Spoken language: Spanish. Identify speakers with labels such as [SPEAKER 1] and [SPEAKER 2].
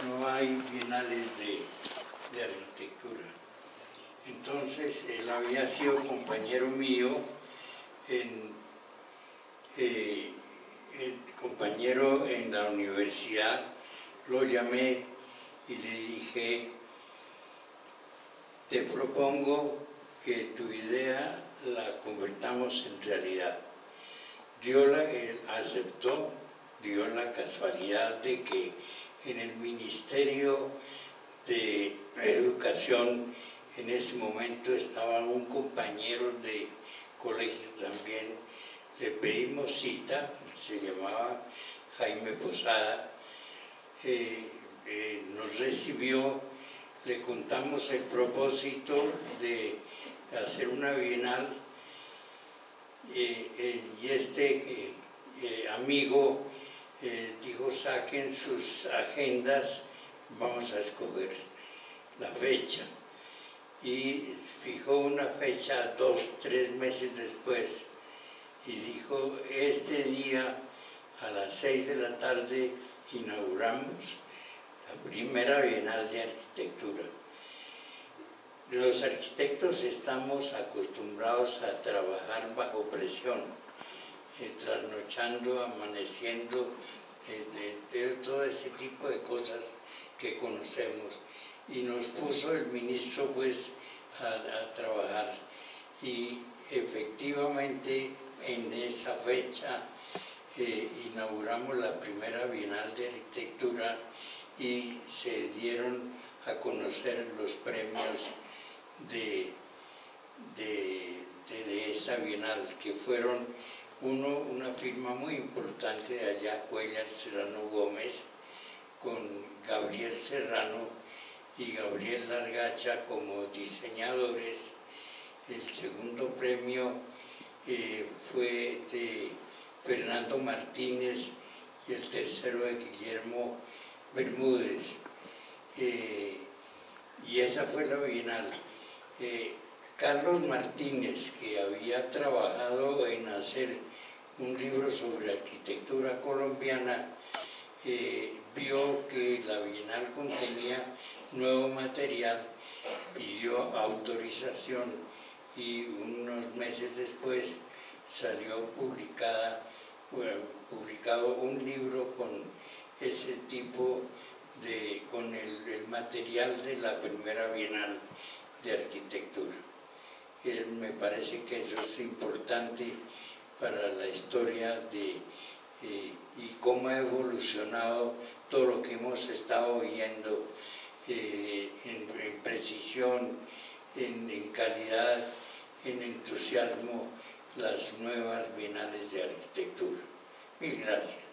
[SPEAKER 1] no hay bienales de arquitectura. Entonces, él había sido compañero mío, compañero en la universidad. Lo llamé y le dije: te propongo que tu idea la convertamos en realidad. Él aceptó. Dio la casualidad de que en el Ministerio de Educación en ese momento estaba un compañero de colegio también. Le pedimos cita, se llamaba Jaime Posada, nos recibió, le contamos el propósito de hacer una bienal, y este amigo dijo: saquen sus agendas, vamos a escoger la fecha. Y fijó una fecha 2-3 meses después y dijo: este día a las 6 de la tarde inauguramos la primera Bienal de Arquitectura. Los arquitectos estamos acostumbrados a trabajar bajo presión, trasnochando, amaneciendo, todo ese tipo de cosas que conocemos. Y nos puso el ministro pues a trabajar, y efectivamente en esa fecha inauguramos la primera Bienal de Arquitectura y se dieron a conocer los premios de esa Bienal, que fueron una firma muy importante de allá, Cuéllar Serrano Gómez, con Gabriel Serrano y Gabriel Largacha como diseñadores. El segundo premio fue de Fernando Martínez y el tercero de Guillermo Bermúdez. Y esa fue la Bienal. Carlos Martínez, que había trabajado en hacer un libro sobre arquitectura colombiana, vio que la Bienal contenía nuevo material, pidió autorización y unos meses después salió publicado un libro con ese tipo con el material de la primera Bienal de Arquitectura. Me parece que eso es importante para la historia y cómo ha evolucionado todo lo que hemos estado oyendo en precisión, en calidad, en entusiasmo, las nuevas bienales de arquitectura. Mil gracias.